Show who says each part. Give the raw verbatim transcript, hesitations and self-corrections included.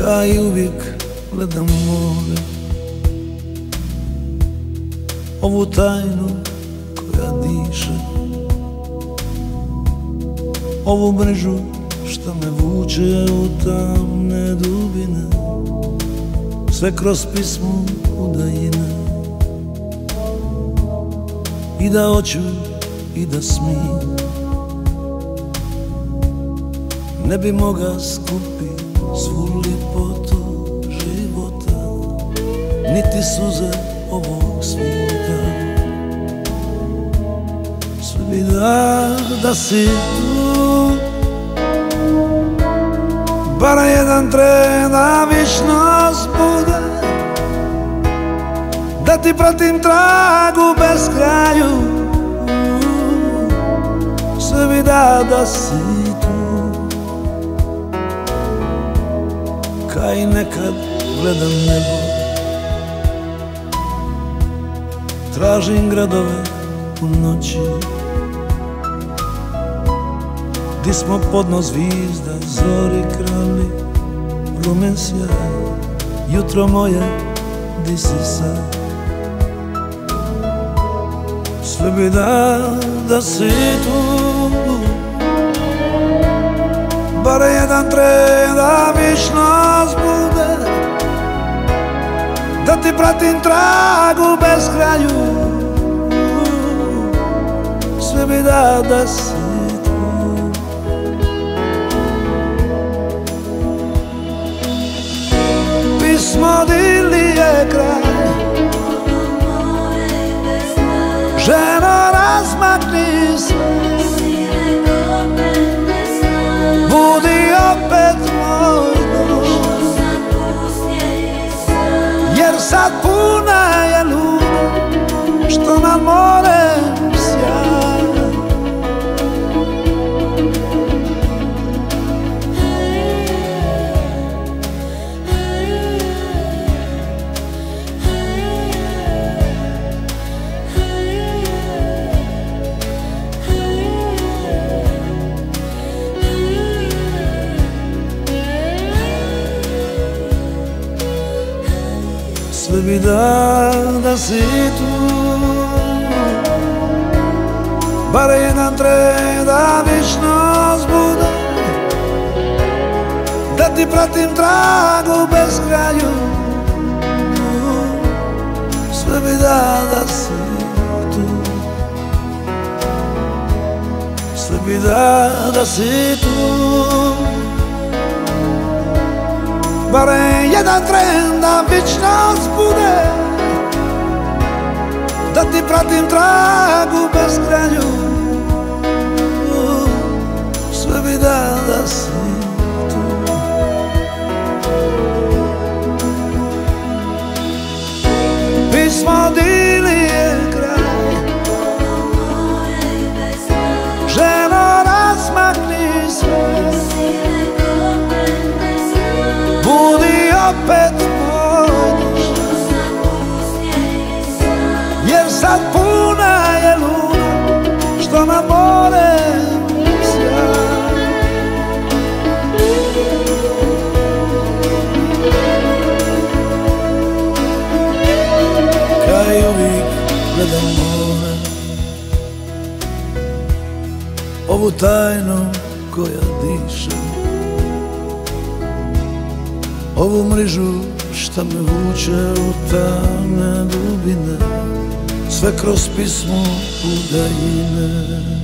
Speaker 1: Ja i uvijek gledam more, ovu tajnu koja diše, ovu mrežu šta me vuče u tamne dubine, sve kroz pismo udajine. I da hoću i da smijem, ne bi moga skupi svu lipotu života, niti suze ovog svijeta. Sve bi da, da si tu, bar jedan tren da vičnost bude, da ti pratim tragu bez kraju. Sve bi da, da si tu, ka i nekad gledam nebo, tražim gradove u noći, di smo podno zvizda, zori krali, rumen sjaj. Jutro moje, di si sad? Sve bi da, da si tu, bar jedan tren da vičnost bude, da ti pratim tragu bez kraju. Sve bi da, da si tu. Pismo dili je kraj, ženo razmakni se, budi opet moj dom, jer sad puna je luna što na more sjaja. Sve bi da, da si tu, bar jedan tren da vičnost bude, da ti pratim tragu bez kraju. Sve bi da, da si tu, sve bi da, da si tu, barem jedan tren da vičnost bude, da ti pratim tragu bez kraju. Sve bi da, da si tu. Pismo dili je kraj, ženo razmakni se, budi opet moj dom, jer sad puna je luna što na more sjaja. Ka i uvijek gledam more, ovu tajnu koja diše, ovu mrežu šta me vuče u tamne dubine, sve kroz pismo udajine.